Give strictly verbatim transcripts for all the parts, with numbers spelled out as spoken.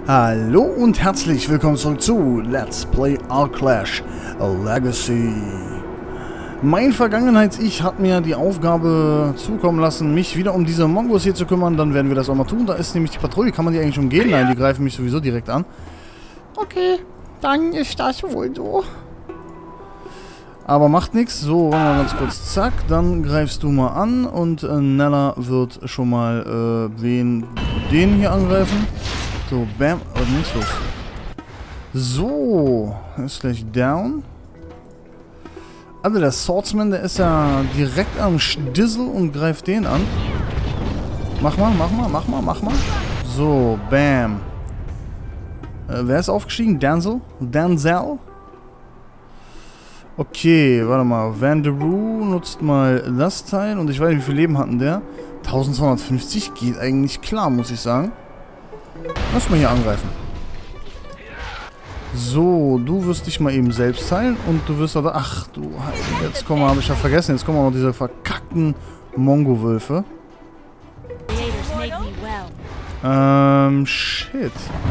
Hallo und herzlich willkommen zurück zu Let's Play Arclash Legacy. Mein Vergangenheits-Ich hat mir die Aufgabe zukommen lassen, mich wieder um diese Mongos hier zu kümmern. Dann werden wir das auch mal tun. Da ist nämlich die Patrouille. Kann man die eigentlich umgehen? Nein, die greifen mich sowieso direkt an. Okay, dann ist das wohl so. Aber macht nichts. So, wollen wir ganz kurz. Zack, dann greifst du mal an. Und äh, Nella wird schon mal äh, wen den hier angreifen. So, bam. Oh, nichts los. So, ist gleich down. Also der Swordsman, der ist ja direkt am Stissel und greift den an. Mach mal, mach mal, mach mal, mach mal. So, bam. Äh, wer ist aufgestiegen? Denzel? Denzel? Okay, warte mal. Vanderoux nutzt mal das Teil. Und ich weiß nicht, wie viel Leben hatten der? eintausendzweihundertfünfzig geht eigentlich klar, muss ich sagen. Lass mal hier angreifen. So, du wirst dich mal eben selbst heilen. Und du wirst aber... Ach, du... Jetzt kommen wir... Habe ich ja vergessen. Jetzt kommen auch noch diese verkackten Mongo-Wölfe. Ähm, shit.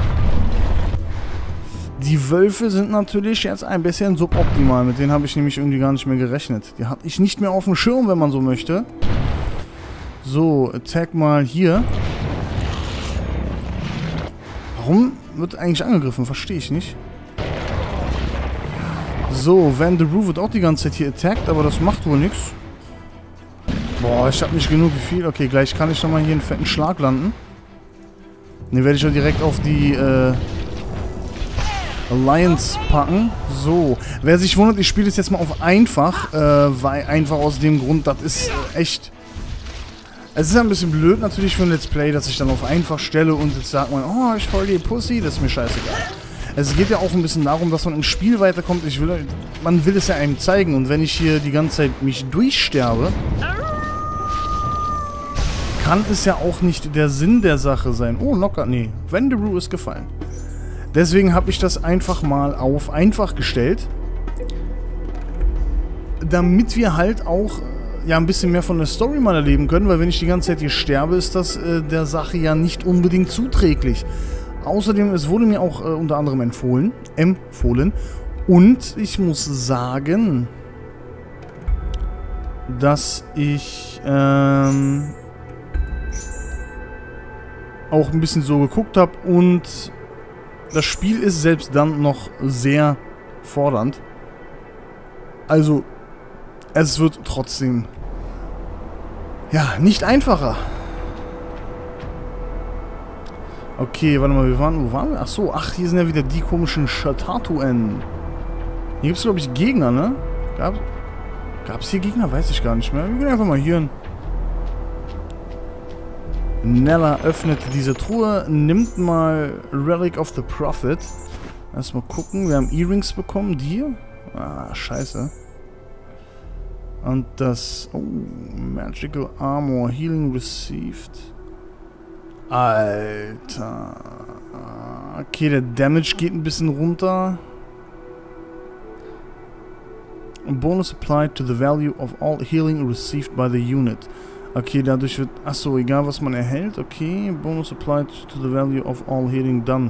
Die Wölfe sind natürlich jetzt ein bisschen suboptimal. Mit denen habe ich nämlich irgendwie gar nicht mehr gerechnet. Die hatte ich nicht mehr auf dem Schirm, wenn man so möchte. So, attack mal hier. Warum wird eigentlich angegriffen? Verstehe ich nicht. So, Vanderoux wird auch die ganze Zeit hier attacked, aber das macht wohl nichts. Boah, ich habe nicht genug viel. Okay, gleich kann ich nochmal hier einen fetten Schlag landen. Den werde ich ja direkt auf die äh, Alliance packen. So, wer sich wundert, ich spiele das jetzt mal auf einfach, äh, weil einfach aus dem Grund, das ist äh, echt... Es ist ein bisschen blöd natürlich für ein Let's Play, dass ich dann auf einfach stelle und jetzt sagt man, oh, ich voll die Pussy, das ist mir scheißegal. Es geht ja auch ein bisschen darum, dass man im Spiel weiterkommt. Ich will, man will es ja einem zeigen und wenn ich hier die ganze Zeit mich durchsterbe, kann es ja auch nicht der Sinn der Sache sein. Oh, Knocker, nee, Vanderoux ist gefallen. Deswegen habe ich das einfach mal auf einfach gestellt, damit wir halt auch... ja, ein bisschen mehr von der Story mal erleben können, weil wenn ich die ganze Zeit hier sterbe, ist das äh, der Sache ja nicht unbedingt zuträglich. Außerdem, es wurde mir auch äh, unter anderem empfohlen, empfohlen, und ich muss sagen, dass ich ähm, auch ein bisschen so geguckt habe und das Spiel ist selbst dann noch sehr fordernd. Also, es wird trotzdem, ja, nicht einfacher. Okay, warte mal, wir waren, wo waren wir? Ach so, ach, hier sind ja wieder die komischen Shatatuen. Hier gibt es, glaube ich, Gegner, ne? Gab es hier Gegner? Weiß ich gar nicht mehr. Wir gehen einfach mal hier hin. Nella öffnet diese Truhe, nimmt mal Relic of the Prophet. Erstmal gucken, wir haben Earrings bekommen. Die hier? Ah, scheiße. Und das... Oh, Magical Armor. Healing received. Alter. Okay, der Damage geht ein bisschen runter. Bonus applied to the value of all healing received by the unit. Okay, dadurch wird... Achso, egal was man erhält. Okay, Bonus applied to the value of all healing done.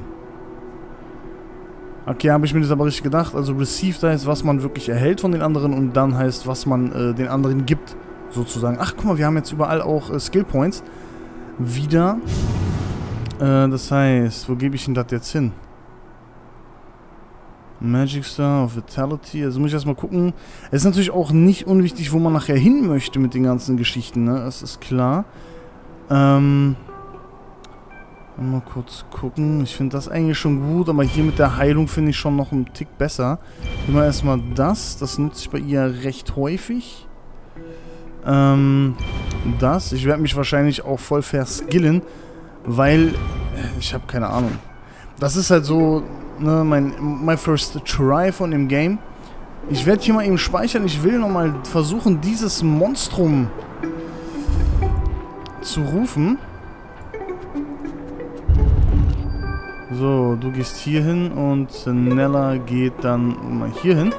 Okay, habe ich mir das aber richtig gedacht. Also received heißt, was man wirklich erhält von den anderen und dann heißt, was man äh, den anderen gibt, sozusagen. Ach, guck mal, wir haben jetzt überall auch äh, Skill Points. Wieder. Äh, das heißt, wo gebe ich denn das jetzt hin? Magic Star of Vitality. Also muss ich erstmal gucken. Es ist natürlich auch nicht unwichtig, wo man nachher hin möchte mit den ganzen Geschichten, ne? Das ist klar. Ähm... Mal kurz gucken. Ich finde das eigentlich schon gut, aber hier mit der Heilung finde ich schon noch einen Tick besser. Immer erstmal das. Das nutze ich bei ihr recht häufig. Ähm, das. Ich werde mich wahrscheinlich auch voll verskillen, weil ich habe keine Ahnung. Das ist halt so, ne, mein my first try von dem Game. Ich werde hier mal eben speichern. Ich will nochmal versuchen, dieses Monstrum zu rufen. So, du gehst hier hin und Nella geht dann mal hier hin.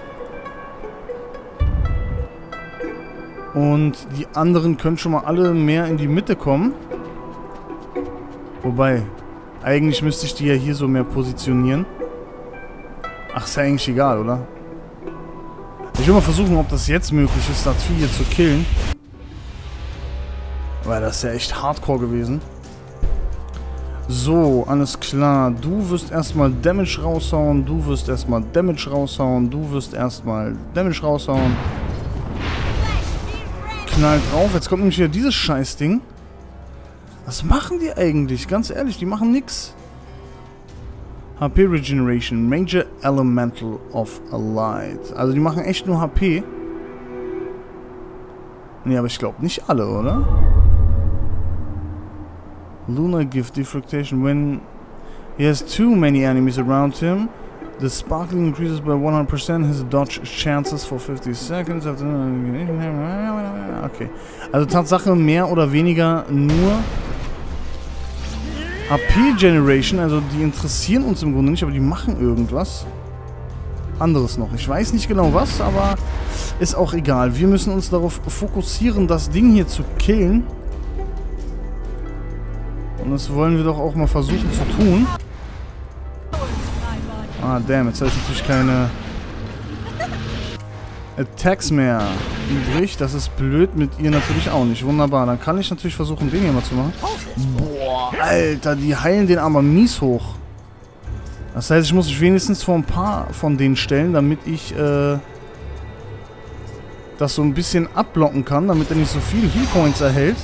Und die anderen können schon mal alle mehr in die Mitte kommen. Wobei, Eigentlich müsste ich die ja hier so mehr positionieren. Ach, ist ja eigentlich egal, oder? Ich will mal versuchen, ob das jetzt möglich ist, das Vieh hier zu killen. Weil das ist ja echt hardcore gewesen. So, alles klar. Du wirst erstmal Damage raushauen. Du wirst erstmal Damage raushauen. Du wirst erstmal Damage raushauen. Knallt drauf. Jetzt kommt nämlich wieder dieses Scheißding. Was machen die eigentlich? Ganz ehrlich, die machen nix. H P Regeneration. Major Elemental of Light. Also die machen echt nur H P. Nee, aber ich glaube nicht alle, oder? Lunar Gift Deflectation. When he has too many enemies around him, the sparkling increases by one hundred percent his dodge chances for fifty seconds. Okay. Also Tatsache mehr oder weniger nur H P Generation. Also die interessieren uns im Grunde nicht, aber die machen irgendwas anderes noch. Ich weiß nicht genau was, aber ist auch egal. Wir müssen uns darauf fokussieren, das Ding hier zu killen. Und das wollen wir doch auch mal versuchen zu tun. Ah, damn, jetzt habe ich natürlich keine Attacks mehr übrig. Das ist blöd, mit ihr natürlich auch nicht. Wunderbar, dann kann ich natürlich versuchen, den hier mal zu machen. Boah, Alter, die heilen den aber mies hoch. Das heißt, ich muss mich wenigstens vor ein paar von denen stellen, damit ich äh, das so ein bisschen abblocken kann, damit er nicht so viele Healpoints erhält.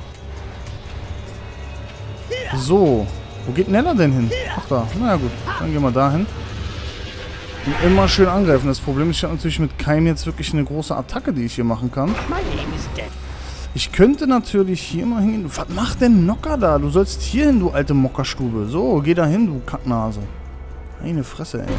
So, wo geht Nella denn hin? Ach da, naja gut, dann gehen wir da hin. Und immer schön angreifen. Das Problem ist, ich habe natürlich mit keinem jetzt wirklich eine große Attacke, die ich hier machen kann. Ich könnte natürlich hier mal hingehen. Was macht denn Nocker da? Du sollst hier hin, du alte Mockerstube. So, geh da hin, du Kacknase. Eine Fresse, ey.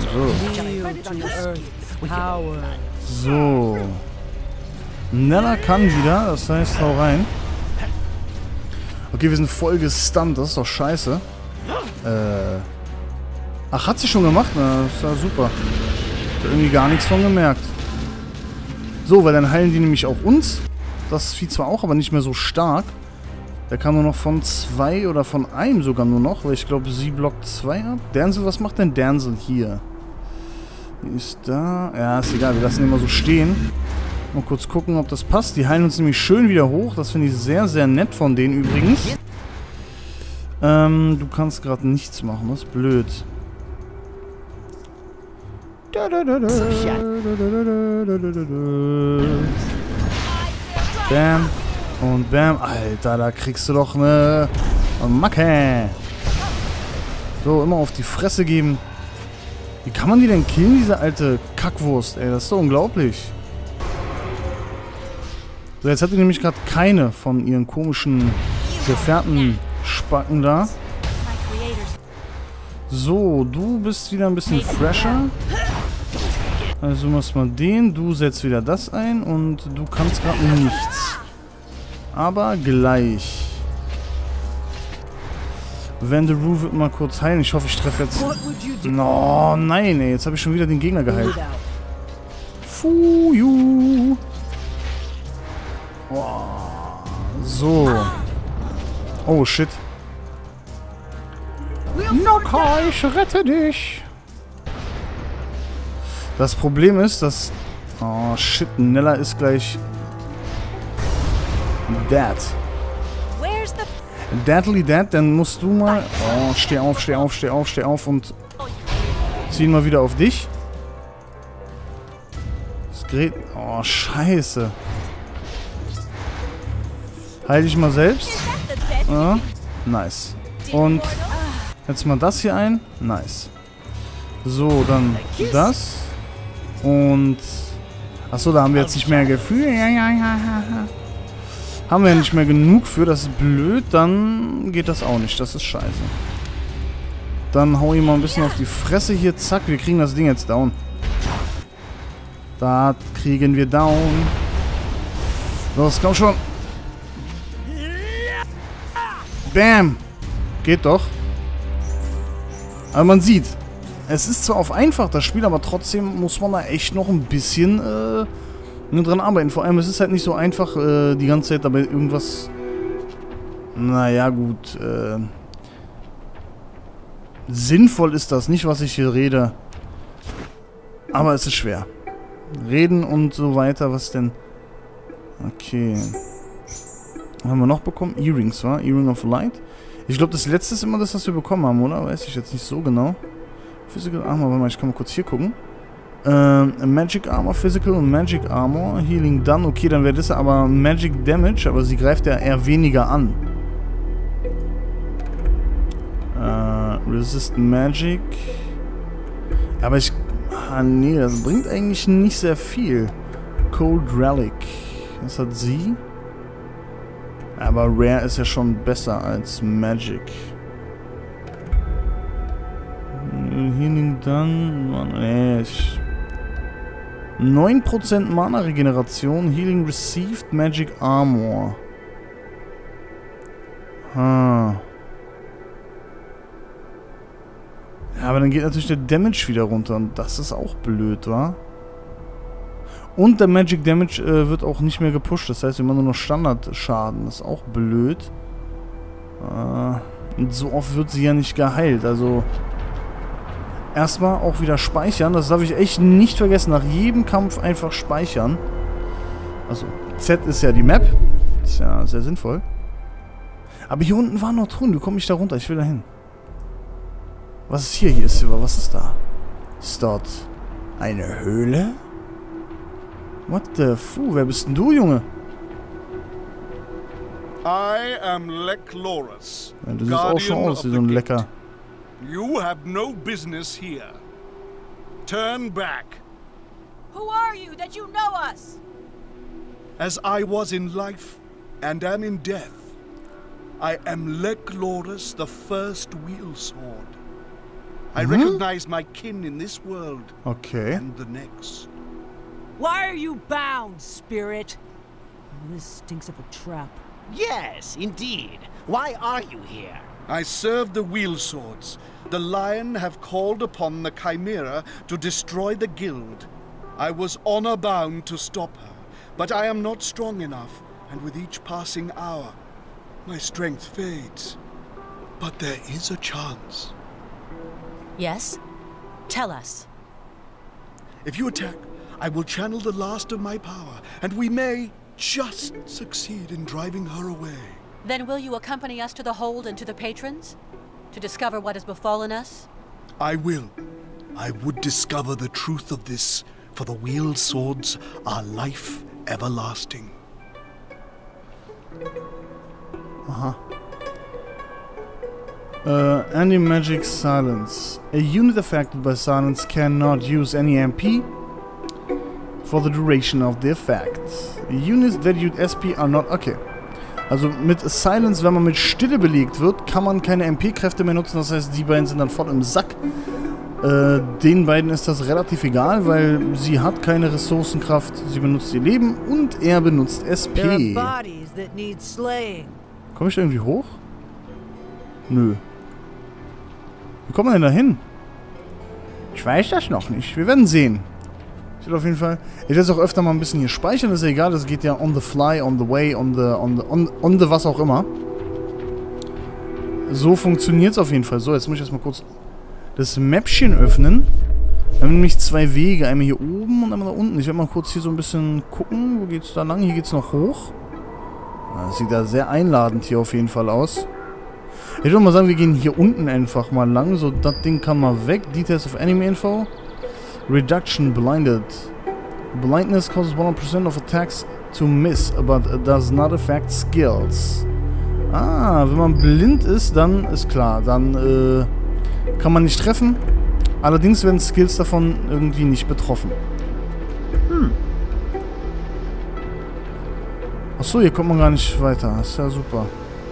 So. So. Nella kann wieder, das heißt, hau rein. Okay, wir sind voll gestunt, das ist doch scheiße. Äh. Ach, hat sie schon gemacht? Na, das ist ja super. Ich hab irgendwie gar nichts von gemerkt. So, weil dann heilen die nämlich auch uns. Das Vieh zwar auch, aber nicht mehr so stark. Der kann nur noch von zwei oder von einem sogar nur noch, weil ich glaube, sie blockt zwei ab. Denzel, was macht denn Denzel hier? Die ist da. Ja, ist egal, wir lassen den mal so stehen. Mal kurz gucken, ob das passt. Die heilen uns nämlich schön wieder hoch. Das finde ich sehr, sehr nett von denen übrigens. Ähm, du kannst gerade nichts machen. Das ist blöd. Bam. Und bam. Alter, da kriegst du doch eine Macke. So, immer auf die Fresse geben. Wie kann man die denn killen, diese alte Kackwurst? Ey, das ist doch unglaublich. So, jetzt hat die nämlich gerade keine von ihren komischen Gefährten-Spacken da. So, du bist wieder ein bisschen fresher. Also machst mal den, du setzt wieder das ein und du kannst gerade nichts. Aber gleich. Vanderu wird mal kurz heilen. Ich hoffe, ich treffe jetzt... Oh, nein, ey. Jetzt habe ich schon wieder den Gegner geheilt. Fuju. Oh, so. Oh, shit. Nocker, ich rette dich. Das Problem ist, dass... Oh, shit. Nella ist gleich... Dead. Deadly dead, dann musst du mal... Oh, steh auf, steh auf, steh auf, steh auf und... Ziehen wir wieder auf dich. Das Gerät... Oh, scheiße. Heil dich mal selbst. Ja, nice. Und... Jetzt mal das hier ein. Nice. So, dann das. Und... Achso, da haben wir jetzt nicht mehr Gefühl. Ja, ja, ja, ja. Haben wir ja nicht mehr genug für, das ist blöd, dann geht das auch nicht, das ist scheiße. Dann hau ich mal ein bisschen auf die Fresse hier, zack, wir kriegen das Ding jetzt down. Da kriegen wir down. Los, komm schon. Bam. Geht doch. Aber man sieht, es ist zwar auf einfach das Spiel, aber trotzdem muss man da echt noch ein bisschen... Äh, nur dran arbeiten. Vor allem, es ist halt nicht so einfach, äh, die ganze Zeit dabei irgendwas... Naja, gut. Äh, Sinnvoll ist das, nicht was ich hier rede. Aber es ist schwer. Reden und so weiter, was denn? Okay. Was haben wir noch bekommen? Earrings, wa? Earring of Light. Ich glaube, das letzte ist immer das, was wir bekommen haben, oder? Weiß ich jetzt nicht so genau. Physical Armor, warte mal, ich kann mal kurz hier gucken. Ähm, Magic Armor, Physical und Magic Armor. Healing Done, okay, dann wäre das aber Magic Damage, aber sie greift ja eher weniger an. Äh, Resist Magic. Aber ich... Ah, nee, das bringt eigentlich nicht sehr viel. Cold Relic. Was hat sie? Aber Rare ist ja schon besser als Magic. Healing Done. Nee, ich... neun Prozent Mana-Regeneration. Healing Received. Magic Armor. Ah. Ja, aber dann geht natürlich der Damage wieder runter. Und das ist auch blöd, wa? Und der Magic Damage äh, wird auch nicht mehr gepusht. Das heißt, immer nur noch Standardschaden. Das ist auch blöd. Äh, und so oft wird sie ja nicht geheilt. Also... Erstmal auch wieder speichern. Das darf ich echt nicht vergessen. Nach jedem Kampf einfach speichern. Also, Z ist ja die Map. Ist ja sehr sinnvoll. Aber hier unten war noch Truhen. Wie komme ich da runter? Ich will da hin. Was ist hier? Hier ist Silver. Was ist da? Ist dort eine Höhle? What the fu? Wer bist denn du, Junge? I am Lek Loras. Ja, du siehst auch schon aus wie so ein Lecker. You have no business here. Turn back. Who are you that you know us? As I was in life and am in death, I am Lek Loras, the first wheel sword. I Mhm. recognize my kin in this world Okay. and the next. Why are you bound, spirit? This stinks of a trap. Yes, indeed. Why are you here? I serve the wheel swords. The Lion have called upon the Chimera to destroy the guild. I was honor bound to stop her, but I am not strong enough, and with each passing hour, my strength fades. But there is a chance. Yes? Tell us. If you attack, I will channel the last of my power, and we may just succeed in driving her away. Then will you accompany us to the hold and to the patrons? To discover what has befallen us? I will. I would discover the truth of this, for the wheeled swords are life everlasting. Aha. Uh, Anti-Magic Silence. A unit affected by silence cannot use any M P for the duration of the effect. Units that use S P are not... Okay. Also mit Silence, wenn man mit Stille belegt wird, kann man keine M P-Kräfte mehr nutzen. Das heißt, die beiden sind dann voll im Sack. Äh, den beiden ist das relativ egal, weil sie hat keine Ressourcenkraft. Sie benutzt ihr Leben und er benutzt S P. Komme ich da irgendwie hoch? Nö. Wie kommt man denn da hin? Ich weiß das noch nicht. Wir werden sehen. Ich werde auf jeden Fall... Ich werde es auch öfter mal ein bisschen hier speichern. Das ist ja egal. Das geht ja on the fly, on the way, on the... on the... on, on the was auch immer. So funktioniert es auf jeden Fall. So, jetzt muss ich erstmal kurz das Mäppchen öffnen. Wir haben nämlich zwei Wege. Einmal hier oben und einmal da unten. Ich werde mal kurz hier so ein bisschen gucken. Wo geht's da lang? Hier geht's noch hoch. Das sieht da sehr einladend hier auf jeden Fall aus. Ich würde mal sagen, wir gehen hier unten einfach mal lang. So, das Ding kann mal weg. Details of Enemy Info. Reduction Blinded. Blindness causes one hundred percent of attacks to miss, but does not affect skills. Ah, wenn man blind ist, dann ist klar. Dann äh, kann man nicht treffen. Allerdings werden Skills davon irgendwie nicht betroffen. Hm. Achso, hier kommt man gar nicht weiter. Das ist ja super.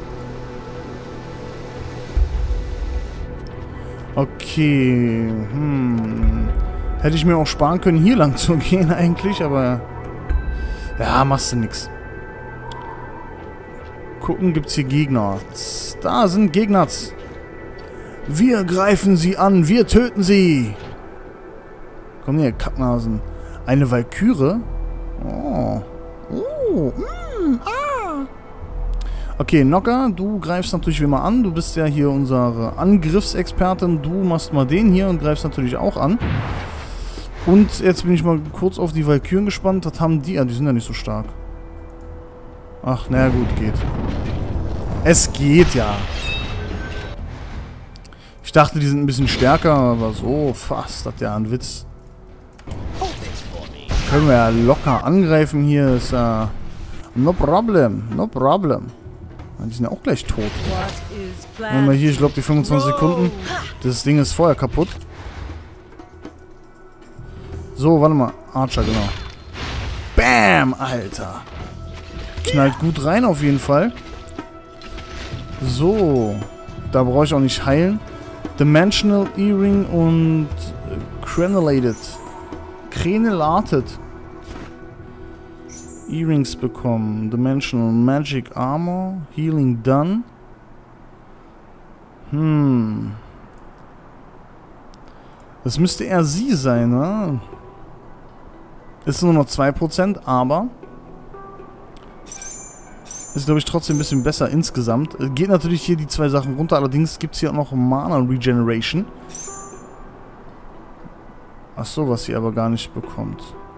Okay. Hm. Hätte ich mir auch sparen können, hier lang zu gehen eigentlich, aber... Ja, machst du nix. Gucken, gibt's hier Gegner. Da sind Gegner. Wir greifen sie an, wir töten sie. Komm her, Kacknasen. Eine Valkyrie? Oh. Oh. Mm, ah. Okay, Nocker, du greifst natürlich wie immer an. Du bist ja hier unsere Angriffsexpertin. Du machst mal den hier und greifst natürlich auch an. Und jetzt bin ich mal kurz auf die Valkyren gespannt. Das haben die... Ja, die sind ja nicht so stark. Ach, naja gut, geht. Es geht ja. Ich dachte, die sind ein bisschen stärker, aber so fast. Das ist ja ein Witz. Können wir ja locker angreifen hier. Ist ja... No problem, no problem. Die sind ja auch gleich tot. Wenn wir hier, ich glaube, die fünfundzwanzig Sekunden. Das Ding ist vorher kaputt. So, warte mal. Archer, genau. Bam, Alter. Knallt gut rein auf jeden Fall. So. Da brauche ich auch nicht heilen. Dimensional Earring und Crenulated. Crenulated. Earrings bekommen. Dimensional Magic Armor. Healing Done. Hm. Das müsste eher sie sein, ne? Ist nur noch zwei Prozent, aber ist, glaube ich, trotzdem ein bisschen besser insgesamt. Geht natürlich hier die zwei Sachen runter, allerdings gibt es hier auch noch Mana Regeneration. Achso, was sie aber gar nicht bekommt.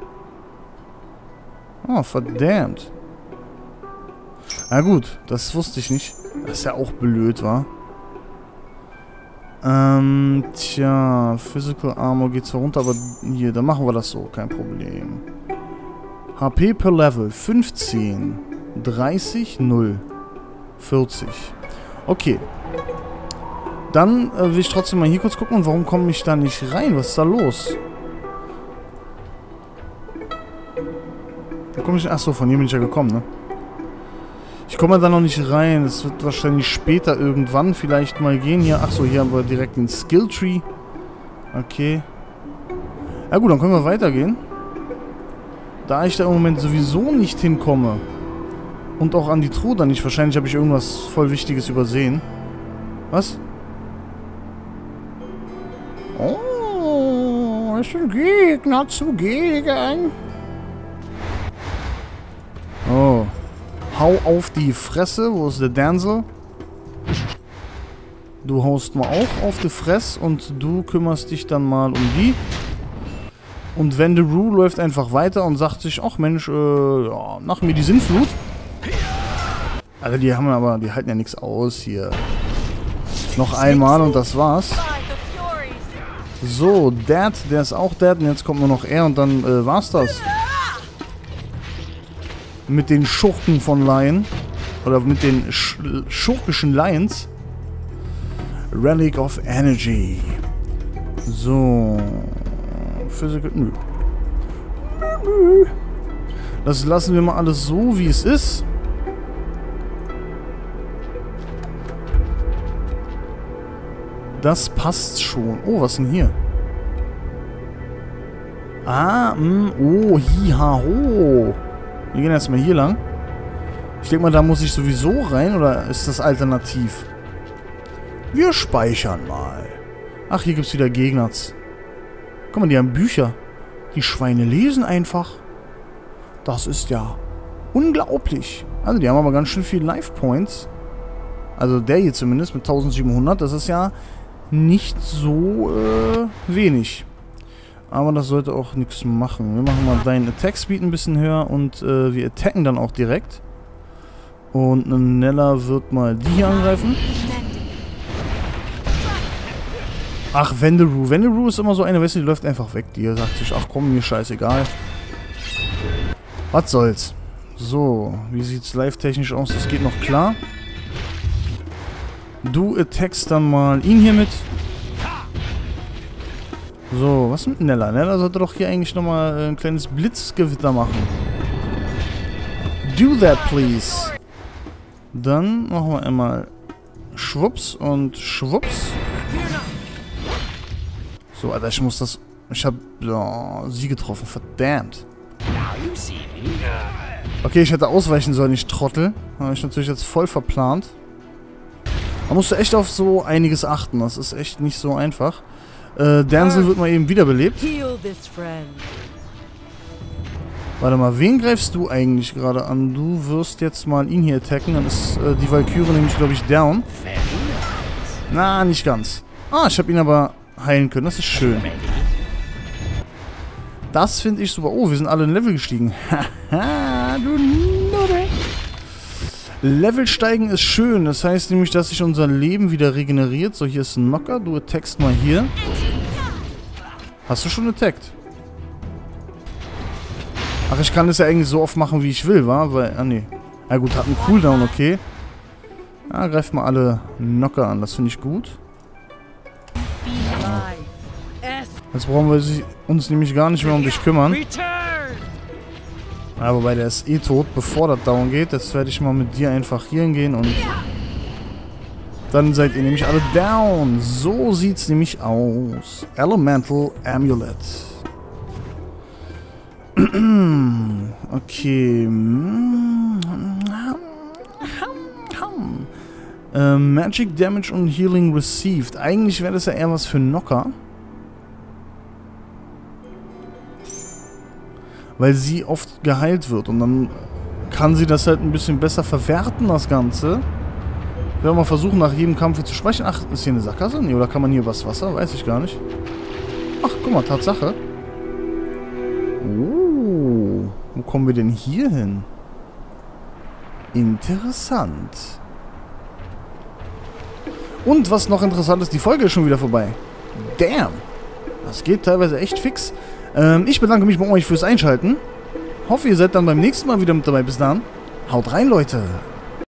Oh, verdammt. Na gut, das wusste ich nicht. Das ist ja auch blöd, wa? Ähm, tja, Physical Armor geht zwar runter, aber hier, dann machen wir das so, kein Problem. H P per Level, fünfzehn, dreißig, null, vierzig. Okay. Dann äh, will ich trotzdem mal hier kurz gucken, und warum komme ich da nicht rein? Was ist da los? Da komme ich... Achso, von hier bin ich ja gekommen, ne? Ich komme da noch nicht rein. Das wird wahrscheinlich später irgendwann vielleicht mal gehen. Hier, achso, hier haben wir direkt den Skill Tree. Okay. Ja gut, dann können wir weitergehen. Da ich da im Moment sowieso nicht hinkomme und auch an die Truhe dann nicht, wahrscheinlich habe ich irgendwas voll Wichtiges übersehen. Was? Oh, ist ein Gegner zugegen. Oh. Hau auf die Fresse. Wo ist der Denzel? Du haust mal auch auf die Fresse und du kümmerst dich dann mal um die. Und Venderu läuft einfach weiter und sagt sich, ach Mensch, äh, ja, nach mir die Sinnflut. Alter, die haben aber, die halten ja nichts aus hier. Noch einmal und das war's. So, Dad, der ist auch Dad und jetzt kommt nur noch er und dann äh, war's das. Mit den Schurken von Lion. Oder mit den sch schurkischen Lions. Relic of Energy. So. Physical. Nö. Nö. Das lassen wir mal alles so, wie es ist. Das passt schon. Oh, was denn hier? Ah, mh, oh, hi, ha, ho. Wir gehen erstmal hier lang. Ich denke mal, da muss ich sowieso rein, oder ist das alternativ? Wir speichern mal. Ach, hier gibt es wieder Gegner. Guck mal, die haben Bücher. Die Schweine lesen einfach. Das ist ja unglaublich. Also, die haben aber ganz schön viel Life Points. Also, der hier zumindest mit eintausendsiebenhundert. Das ist ja nicht so äh, wenig. Aber das sollte auch nichts machen. Wir machen mal deinen Attack Speed ein bisschen höher und äh, wir attacken dann auch direkt. Und Nella wird mal die hier angreifen. Ach, Venderu. Venderu ist immer so eine, weißt du, die läuft einfach weg. Die sagt sich, ach komm, mir scheißegal. Was soll's. So, wie sieht's live-technisch aus? Das geht noch klar. Du attackst dann mal ihn hier mit. So, was mit Nella? Nella sollte doch hier eigentlich nochmal ein kleines Blitzgewitter machen. Do that, please. Dann machen wir einmal Schwupps und Schwupps. So, Alter, ich muss das... Ich hab oh, sie getroffen, verdammt. Okay, ich hätte ausweichen sollen, ich Trottel. Habe ich natürlich jetzt voll verplant. Da musst du echt auf so einiges achten. Das ist echt nicht so einfach. Äh, Denzel wird mal eben wiederbelebt. Warte mal, wen greifst du eigentlich gerade an? Du wirst jetzt mal ihn hier attacken. Dann ist äh, die Valkyrie nämlich, glaube ich, down. Na, nicht ganz. Ah, ich habe ihn aber heilen können. Das ist schön. Das finde ich super. Oh, wir sind alle in Level gestiegen. Haha, du Nudel. Level steigen ist schön. Das heißt nämlich, dass sich unser Leben wieder regeneriert. So, hier ist ein Knocker. Du attackst mal hier. Hast du schon attackt? Ach, ich kann das ja eigentlich so oft machen, wie ich will, wa? Weil, ah, nee. Na gut, hat einen Cooldown, okay. Ja, greift mal alle Knocker an. Das finde ich gut. Jetzt brauchen wir uns nämlich gar nicht mehr um dich kümmern. Ja, wobei der ist eh tot, bevor das down geht. Jetzt werde ich mal mit dir einfach hier hingehen und dann seid ihr nämlich alle down. So sieht's nämlich aus. Elemental Amulet. Okay. Äh, Magic Damage und Healing Received. Eigentlich wäre das ja eher was für Knocker. Weil sie oft geheilt wird. Und dann kann sie das halt ein bisschen besser verwerten, das Ganze. Ich werde mal versuchen, nach jedem Kampf hier zu sprechen. Ach, ist hier eine Sackgasse? Nee, oder kann man hier übers Wasser? Weiß ich gar nicht. Ach, guck mal, Tatsache. Oh, wo kommen wir denn hier hin? Interessant. Und was noch interessant ist, die Folge ist schon wieder vorbei. Damn. Das geht teilweise echt fix. Ähm, ich bedanke mich bei euch fürs Einschalten. Hoffe, ihr seid dann beim nächsten Mal wieder mit dabei. Bis dann. Haut rein, Leute.